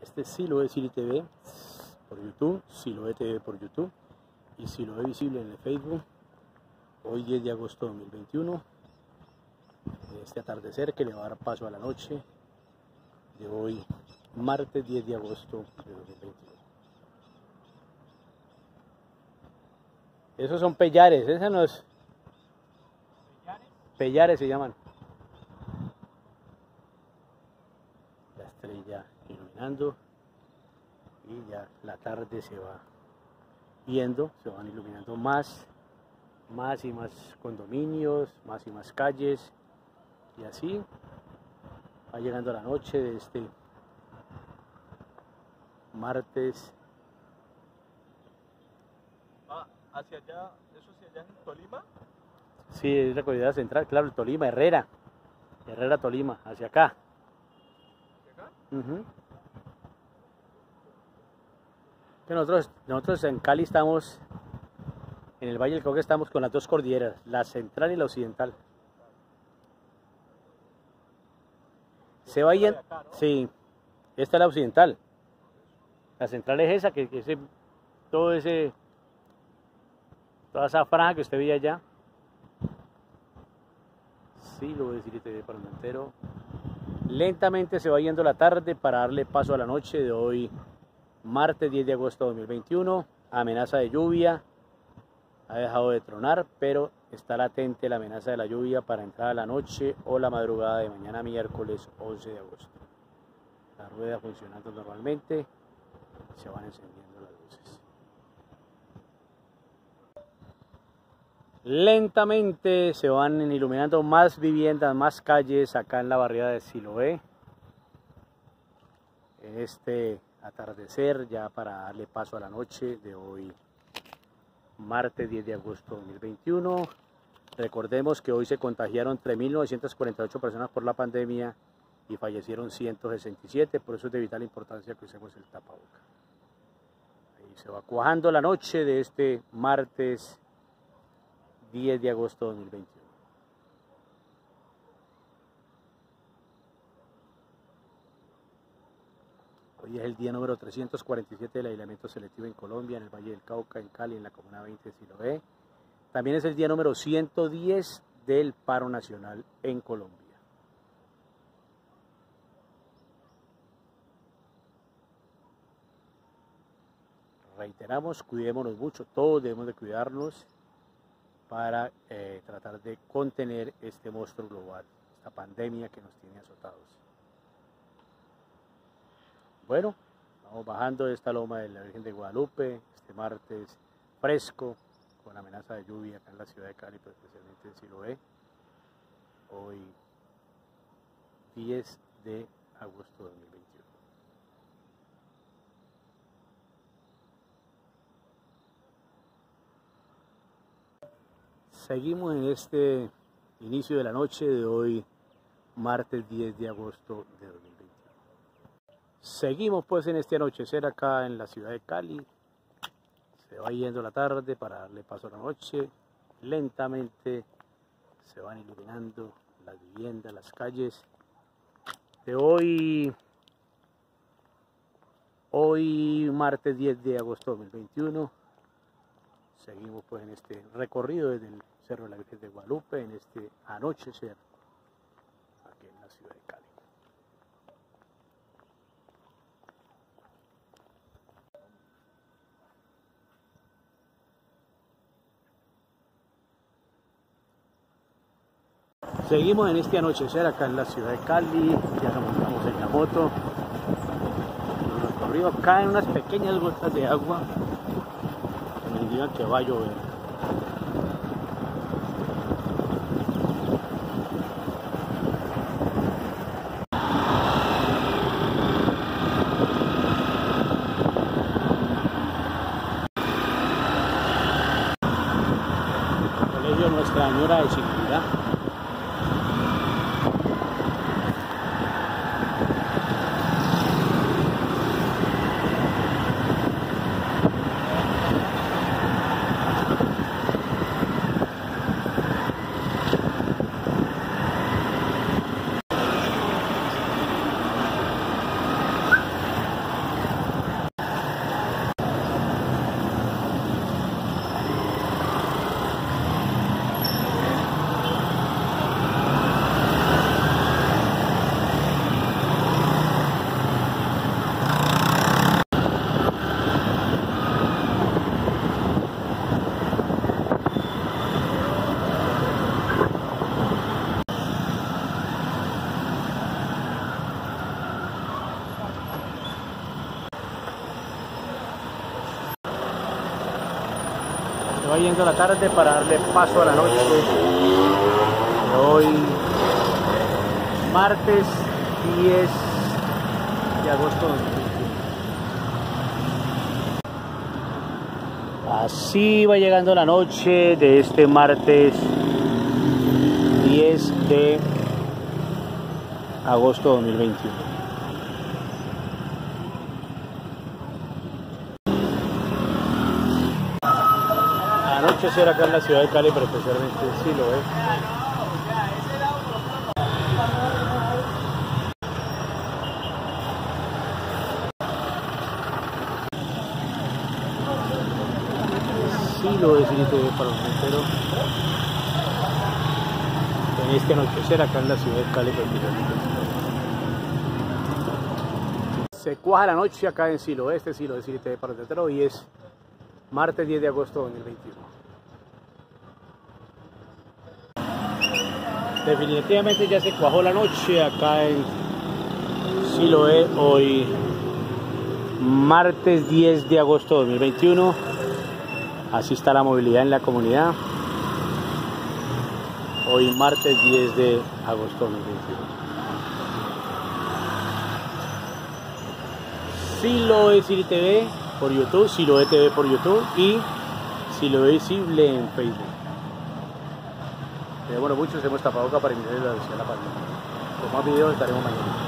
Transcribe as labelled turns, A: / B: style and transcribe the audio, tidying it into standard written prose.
A: Este es Siloé City TV por YouTube, Siloé TV por YouTube y Siloé Visible en el Facebook. Hoy 10 de agosto de 2021, este atardecer que le va a dar paso a la noche de hoy, martes 10 de agosto de 2021. Esos son pellares, esa no es... Pellares se llaman. La estrella iluminando y ya la tarde se va viendo, se van iluminando más y más condominios, más y más calles, y así va llegando la noche de este martes.
B: Hacia allá, ¿eso hacia allá en Tolima?
A: Sí, es la comunidad central, claro, Tolima, Herrera, Tolima, hacia acá.
B: ¿Hacia acá?
A: Que nosotros en Cali estamos, en el Valle del Cauca estamos con las dos cordilleras, la central y la occidental. Se va yendo,
B: acá, ¿no?
A: sí, esta es la occidental. La central es esa, toda esa franja que usted veía allá. Sí, lo voy a decir TV para el entero. Lentamente se va yendo la tarde para darle paso a la noche de hoy, martes 10 de agosto de 2021. Amenaza de lluvia, ha dejado de tronar, pero está latente la amenaza de la lluvia para entrar a la noche o la madrugada de mañana miércoles 11 de agosto. La rueda funcionando normalmente, se van encendiendo las luces. Lentamente se van iluminando más viviendas, más calles acá en la barriada de Siloé. En este atardecer ya para darle paso a la noche de hoy, martes 10 de agosto de 2021. Recordemos que hoy se contagiaron 3.948 personas por la pandemia y fallecieron 167, por eso es de vital importancia que usemos el tapaboca. Ahí se va cuajando la noche de este martes 10 de agosto de 2021. Hoy es el día número 347 del aislamiento selectivo en Colombia, en el Valle del Cauca, en Cali, en la Comuna 20 de Siloé. También es el día número 110 del paro nacional en Colombia. Reiteramos, cuidémonos mucho, todos debemos de cuidarnos para tratar de contener este monstruo global, esta pandemia que nos tiene azotados. Bueno, vamos bajando de esta loma de la Virgen de Guadalupe, este martes fresco, con amenaza de lluvia acá en la ciudad de Cali, pero especialmente en Siloé, hoy 10 de agosto de 2021. Seguimos en este inicio de la noche de hoy, martes 10 de agosto de 2021. Seguimos pues en este anochecer acá en la ciudad de Cali. Se va yendo la tarde para darle paso a la noche. Lentamente se van iluminando las viviendas, las calles. De hoy martes 10 de agosto de 2021. Seguimos pues en este recorrido desde el Cerro de la Virgen de Guadalupe, en este anochecer aquí en la ciudad de Cali. Seguimos en este anochecer acá en la ciudad de Cali, ya nos montamos en la moto. En el recorrido caen unas pequeñas gotas de agua que me indican que va a llover. Colegio Nuestra Señora de Seguridad. Se va yendo la tarde para darle paso a la noche de hoy, martes 10 de agosto de 2021. Así va llegando la noche de este martes 10 de agosto de 2021. Anochecer acá en la ciudad de Cali, pero especialmente en Siloé. Siloé City para un entero. En este anochecer acá en la ciudad de Cali, pero especialmente en Siloé. Se cuaja la noche acá en Siloé, este Siloé City para un entero, y es martes 10 de agosto de 2021. Definitivamente ya se cuajó la noche acá en Siloé, hoy martes 10 de agosto de 2021. Así está la movilidad en la comunidad. Hoy martes 10 de agosto de 2021. Siloé City TV por YouTube, Siloé TV por YouTube y Siloé Visible en Facebook. Bueno, muchos hemos tapado acá para iniciar la página. Con más videos estaremos mañana.